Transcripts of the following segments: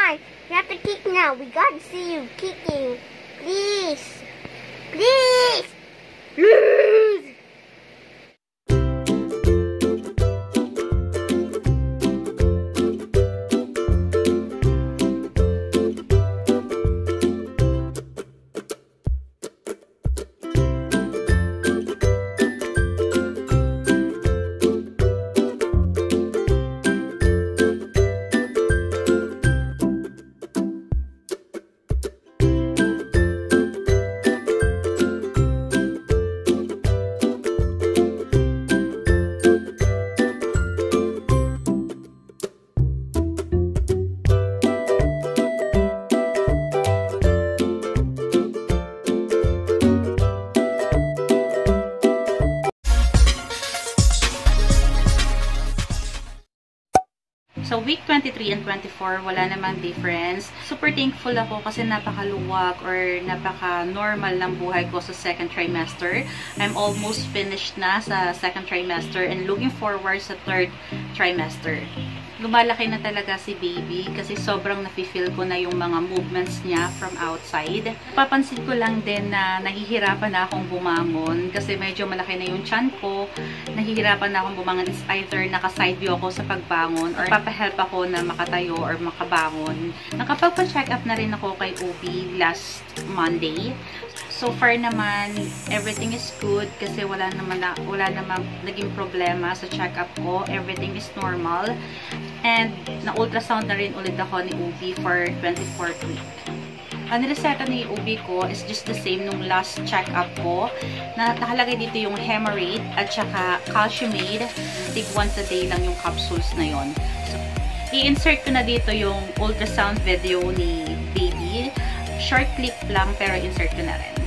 on. You have to kick now. We got to see you kicking. Please. Please. Please. So, week 23 and 24, wala namang difference. Super thankful ako kasi napakaluwag or napaka-normal ng buhay ko sa second trimester. I'm almost finished na sa second trimester and looking forward sa third trimester. Lumalaki na talaga si baby kasi sobrang nafe-feel ko na yung mga movements niya from outside. Papansin ko lang din na nahihirapan na akong bumangon kasi medyo malaki na yung tiyan ko. Nahihirapan na akong bumangon. It's either naka-side view ako sa pagbangon or papahelp ako na makatayo or makabangon. Nakapagpa-check up na rin ako kay OB last Monday. So far naman, everything is good kasi wala naman naging problema sa check-up ko. Everything is normal. And na-ultrasound na rin ulit ako ni OB for 24th week. Ang nireseta ni OB ko is just the same nung last check-up ko. Nakalagay dito yung Hemarate at saka Calciumate. Tig once a day lang yung capsules na yon. So, i-insert ko na dito yung ultrasound video ni baby. Short clip lang pero insert ko na rin.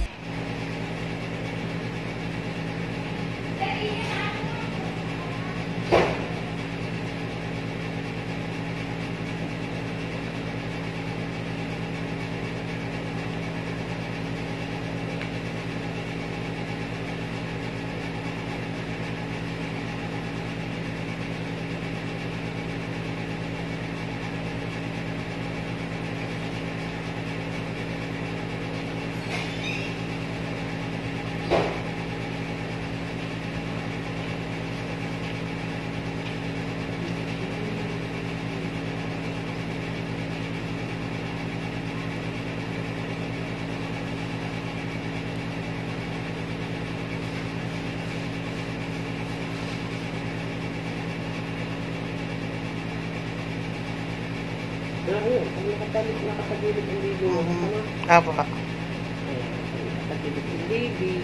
Nakatagilid ang baby mo. Apo ka. Nakatagilid ang baby.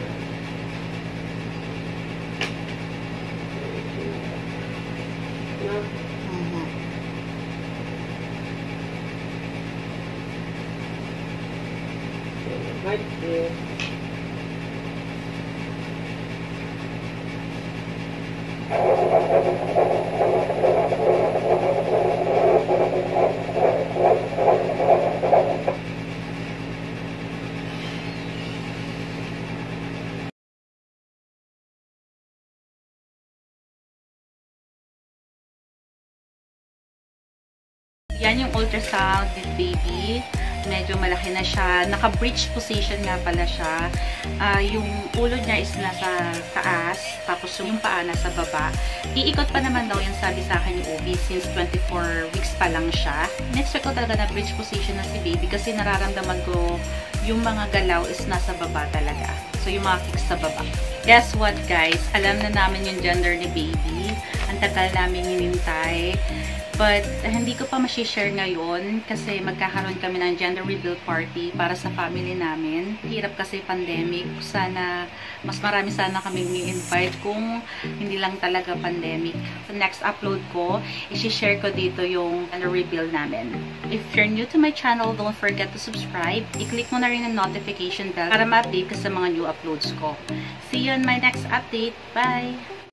Right there. Yan yung ultrasound with baby. Medyo malaki na siya. Naka-bridge position nga pala siya. Yung ulo niya is nasa taas, tapos yung paa nasa baba. Iikot pa naman daw yan, sabi sa akin ni OB, since 24 weeks pa lang siya. Next week ko talaga na bridge position na si baby kasi nararamdaman ko yung mga galaw is nasa baba talaga. So, yung mga kicks sa baba. Guess what, guys? Alam na namin yung gender ni baby. Ang tagal namin hinintay. But, hindi ko pa ma-share ngayon kasi magkakaroon kami ng gender reveal party para sa family namin. Hirap kasi pandemic. Sana, mas marami sana kaming i-invite kung hindi lang talaga pandemic. Sa next upload ko, i-share ko dito yung gender reveal namin. If you're new to my channel, don't forget to subscribe. I-click mo na rin ang notification bell para ma-update ka sa mga new uploads ko. See you on my next update. Bye!